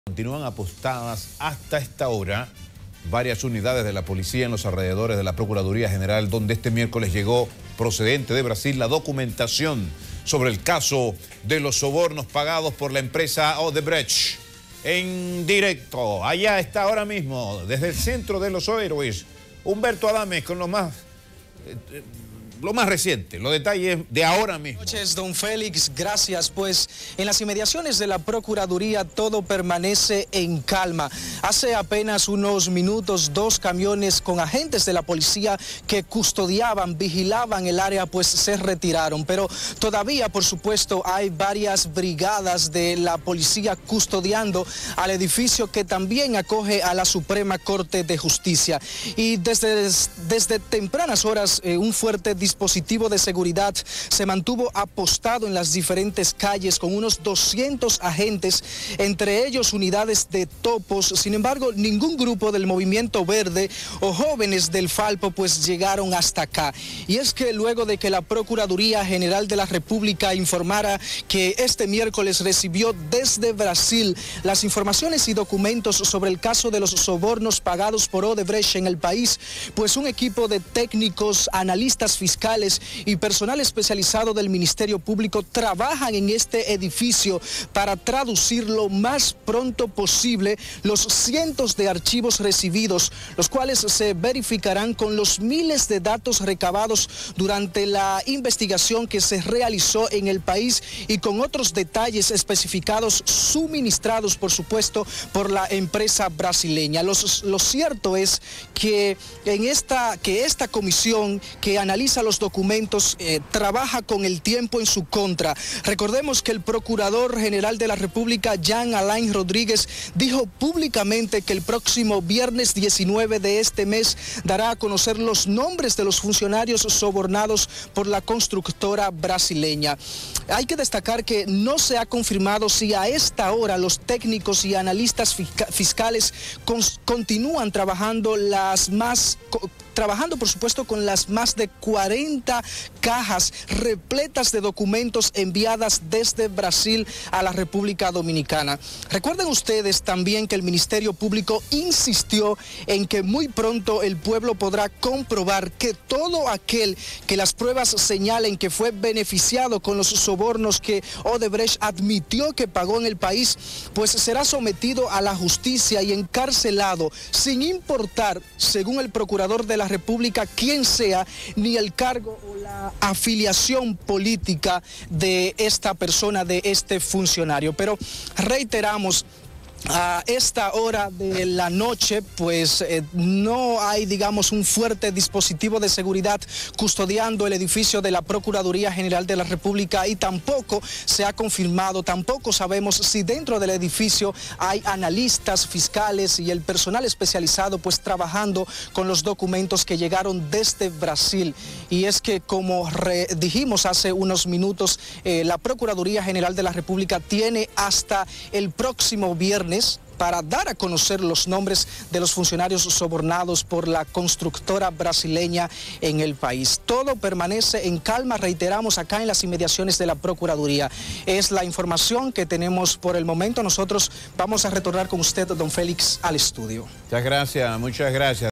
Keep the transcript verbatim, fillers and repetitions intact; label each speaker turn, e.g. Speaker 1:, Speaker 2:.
Speaker 1: Continúan apostadas hasta esta hora varias unidades de la policía en los alrededores de la Procuraduría General, donde este miércoles llegó procedente de Brasil la documentación sobre el caso de los sobornos pagados por la empresa Odebrecht. En directo, allá está ahora mismo, desde el centro de los héroes, Humberto Adames con lo más... Eh, Lo más reciente, los detalles de ahora mismo.
Speaker 2: Buenas noches, don Félix, gracias. Pues en las inmediaciones de la Procuraduría todo permanece en calma. Hace apenas unos minutos, dos camiones con agentes de la policía que custodiaban, vigilaban el área, pues se retiraron. Pero todavía, por supuesto, hay varias brigadas de la policía custodiando al edificio que también acoge a la Suprema Corte de Justicia. Y desde, desde tempranas horas, eh, un fuerte dispositivo dispositivo de seguridad se mantuvo apostado en las diferentes calles con unos doscientos agentes, entre ellos unidades de topos. Sin embargo, ningún grupo del Movimiento Verde o jóvenes del Falpo pues llegaron hasta acá. Y es que luego de que la Procuraduría General de la República informara que este miércoles recibió desde Brasil las informaciones y documentos sobre el caso de los sobornos pagados por Odebrecht en el país, pues un equipo de técnicos, analistas fiscales y personal especializado del Ministerio Público trabajan en este edificio para traducir lo más pronto posible los cientos de archivos recibidos, los cuales se verificarán con los miles de datos recabados durante la investigación que se realizó en el país y con otros detalles especificados suministrados, por supuesto, por la empresa brasileña. Los, lo cierto es que en esta, que esta comisión que analiza los documentos eh, trabaja con el tiempo en su contra. Recordemos que el Procurador General de la República, Jean Alain Rodríguez, dijo públicamente que el próximo viernes diecinueve de este mes dará a conocer los nombres de los funcionarios sobornados por la constructora brasileña. Hay que destacar que no se ha confirmado si a esta hora los técnicos y analistas fiscales continúan trabajando las más... trabajando por supuesto con las más de cuarenta cajas repletas de documentos enviadas desde Brasil a la República Dominicana. Recuerden ustedes también que el Ministerio Público insistió en que muy pronto el pueblo podrá comprobar que todo aquel que las pruebas señalen que fue beneficiado con los sobornos que Odebrecht admitió que pagó en el país, pues será sometido a la justicia y encarcelado sin importar, según el Procurador de la República, quién sea, ni el cargo o la afiliación política de esta persona, de este funcionario. Pero reiteramos, a esta hora de la noche, pues eh, no hay, digamos, un fuerte dispositivo de seguridad custodiando el edificio de la Procuraduría General de la República y tampoco se ha confirmado, tampoco sabemos si dentro del edificio hay analistas fiscales y el personal especializado pues trabajando con los documentos que llegaron desde Brasil. Y es que, como dijimos hace unos minutos, eh, la Procuraduría General de la República tiene hasta el próximo viernes para dar a conocer los nombres de los funcionarios sobornados por la constructora brasileña en el país. Todo permanece en calma, reiteramos, acá en las inmediaciones de la Procuraduría. Es la información que tenemos por el momento. Nosotros vamos a retornar con usted, don Félix, al estudio.
Speaker 1: Muchas gracias, muchas gracias.